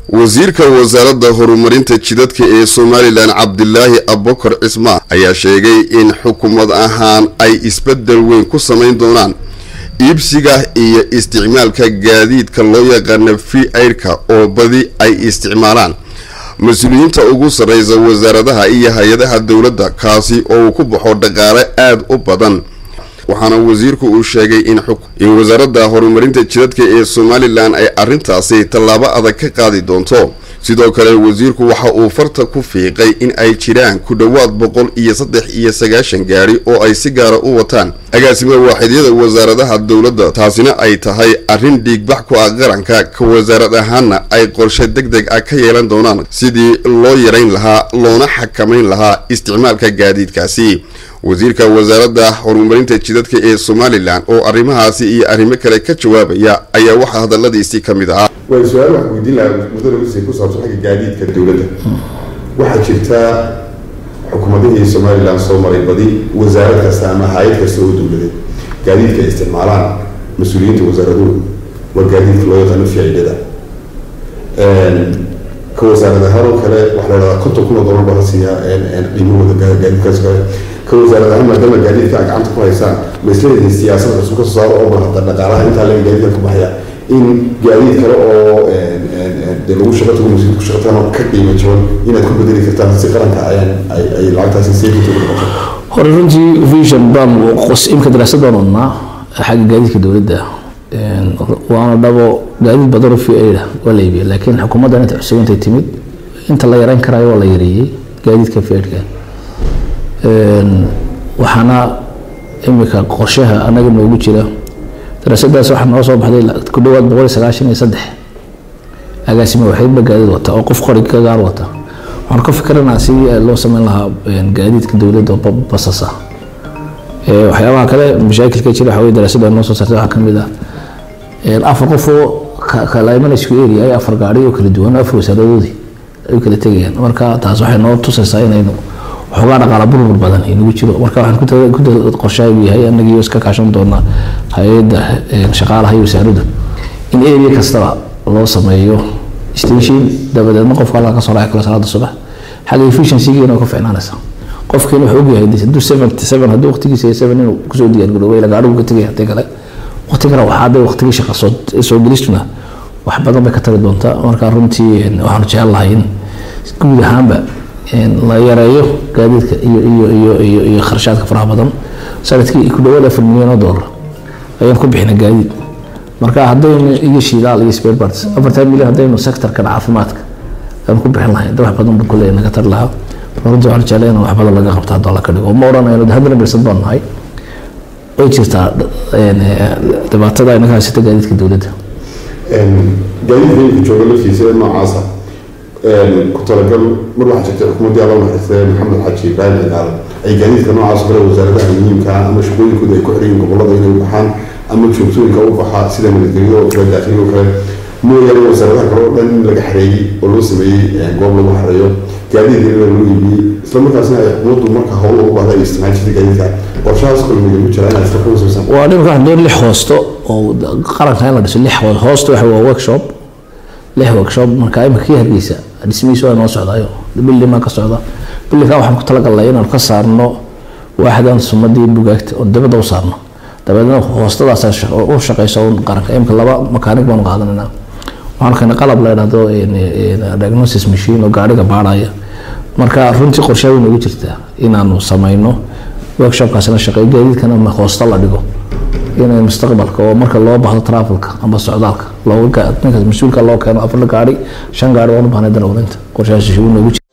wasiirka wasaaradda horumarinta jidadka ee Somaliland Cabdillaahi Abubakar Cismaan ayaa sheegay in xukuumad ahaan ay isbedel weyn ku sameyn doonaan iibsiga iyo isticmaalka gaadiidka loo yaqaan free airka oo badi ay isticmaalaan mas'uuliyiinta ugu sareysa wasaaradaha iyo hay'adaha dawladda kaasi oo ku baxo dhaqaale aad u badan waxaana wasiirku uu sheegay in wasaaradda horumarinta jidadka ee Somaliland ay arintaasi tallaabo adag ka qaadi doonto sidoo kale wasiirku waxa uu farta ku fiiqay in ay jiraan ku dhawaad 193 gaari oo ay si gaar ah u wataan agaasima waaxidiyada wasaaradaha dawladda taasina ay tahay arin dhiigbax ku ah qaranka ka wasaaradahaana ay qorshe degdeg ah ka yeelan doonaan sidii loo yareyn lahaa loona xakameyn lahaa isticmaalka gaadiidkaasi wasiirka wasaaradda horumarinta jidadka ee Somaliland oo arrimahaasi iyo arrimo kale ka jawaabaya ayaa waxa hadaladiisii kamid ah way su'aal wax weydiin lahaa muddo wasiir ku saabsan xagga gaadiidka dawladda waxa jirta xukuumadda Somaliland soo maray badi wasaarad kasta ama hay'ad kasta oo dawladeed gaadiidka isticmaalaan mas'uuliyiinta wasaaraduhu waa gaadiidka loo yaqaan fiicilada ka wasaaradaha kale waxa la yiraahdaa konton kun oo dollar baa siiya qiimaha gaadiidkaas كوزارة هم دم الجديد كأنك عم تقول هيسان مثل هذه السياسة الرسمية صار أو بهذا النقالة أنت على الجديد كبحية إن جديد كلا أو دلو شغلته ومسيط شغلته كذي مجهول إن تكون بدري كتاب سكران كأيان أي العادة سياسية تقول خرجني فيجن بام وقص يمكن دراسة دارنا حاجة جديد كدولة ده وأنا دابو جديد بدر في أيده ولا يبي لكن الحكومة ده نتحسين تتمد أنت الله يرين كراي ولا يري جديد كفير كان waxaana imika qorshaha anaga noogu jira darasadaas waxa noo soo baxday ku dhawaad 193 agaasimo waxay gaadiid wata oo qof qori ka gaar wata waxaan ka fikirnaa si loo sameyn lahaa gaadiidka dawladda oo basasa waxyaabaha kale mashaakilka jira waxa way darasada noo soo saartay waxa kamid ah afar qof oo kala imanayso area ay afar gaari oo kala duwan afar wasaaradoodii ay kala tagayaan marka taas waxay noo tusaysaa inaynu xogaa dhaqaale burbur badan inuu jiro marka waxaan ku qorsheeyay annaga iska kaashan doona hay'adda shaqaalaha iyo wasaaradda in area kasta loo sameeyo station dabadeedna qofka la ka soo raacay kala salaada subax xal efficiency-giina ku fiicnaanaysa qofkii wuxuu og yahay 77 haduu waqtigiisa 7 inuu ku soo diyaar garoobo ila gaadho ka tagay hadii kale waqtiga waxa waqtiga shaqo soo gelistuna wax badan bay ka tagi doontaa marka runtii waxaan jecelahay in guud ahaanba la yareeyo gaadiidka iyo kharashaadka faraha badan sanadkii ku dhawaad $4 milyan ayaan ku bixinay gaadiid marka haddaynu iyo shidaal iyo spare parts 4 milyan haddaynu sectorka caafimaadka aan ku bixin lahayn wax badan buu kuleeyahay naga tar lahaa runtii waxaan jeclahay in wax badan laga qabto hadda la ka dhigo ma oranayno hadana birsan doonahay oo jirta dhibaatada ay naga haysata gaadiidka dawladda gaadiidka jooga laftiisa noocaasa كترجم مرة حكيت حكومة الله محسن محمد حجي إبراهيم قال أي جديد كانوا عصبر وزارة المهم كان أما شغولي كده يكحرين قبل الله إنه يبحان أما تشوفون كأوبحة سيدا من الدنيا وكذا داخلي وكذا مو يعني وزارة كرونا لقى حريقي ولوس بي يعني قبل ما حريو جديد اللي نقول بي إسلام كاسنا يحمود ومرك هو وهذا يستمع شيء جديد كان وشاس كل من يمشي أنا أستخدمه سبسم وأنا كان دور لي حوستو أو قرن هلا بس لي حوستو هو ورك شوب له ورك شوب مركا إمكيه بيسا dhismiisu ay noo socdaayo billi ma ka socda billi ka waxaan ku talagalnay inaan ka saarno waaxdan sumadii bugaagta oo dabada u saarno dabadna hoostadaas oo shaqeyso qaranka imka laba makaanig baan qaadanayna waxaan kana qalab la yiraahdo diagnosis machine oo gaariga baaraya marka runtii qorsheeyo nagu jirta inaanu sameeyno workshop-kaasna shaqeeyo gaadiidkana ma hoosta la dhigo inay mustaqbalka oo marka loo baahdo travelka ama socdaalka looga ninka mas'uulka loo keeno afar gaari 5 gaari oo u baahnaa dawladda qorshayaasha ugu